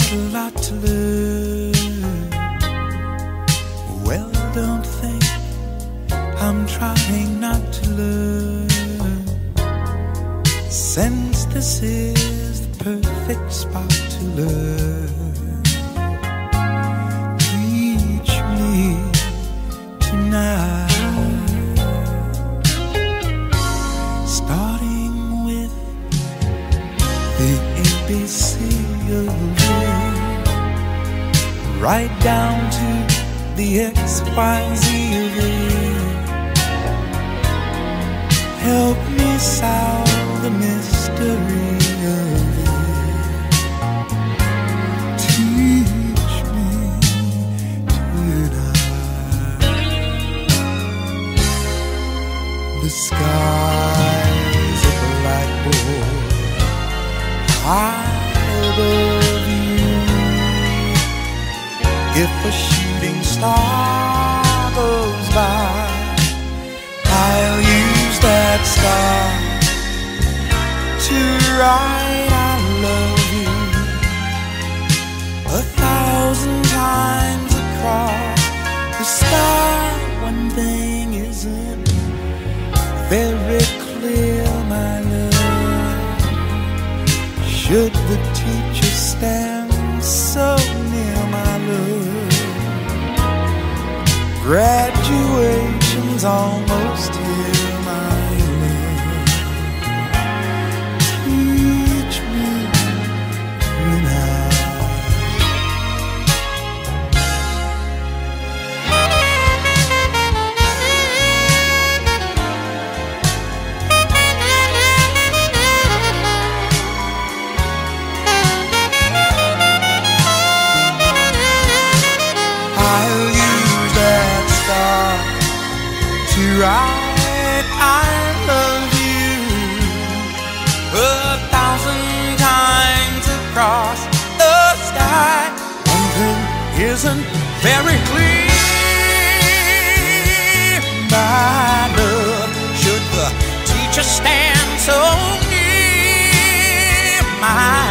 a lot to learn. Well, don't think I'm trying not to learn, since this is the perfect spot to learn. Teach me tonight, starting with the ABC of it, right down to the XYZ of it. Help me solve the mystery of it. Teach me tonight. The sky's a blackboard high above you. If a shooting star goes by, I'll use that star to write I love you 1,000 times across the sky. One thing isn't very clear, my love. Should the teacher stand so near, my love? Graduation's almost here, my love. Teach me tonight. I'll use that star to write I love you 1,000 times across the sky. One thing isn't very clear, my love. Should the teacher stand so near, my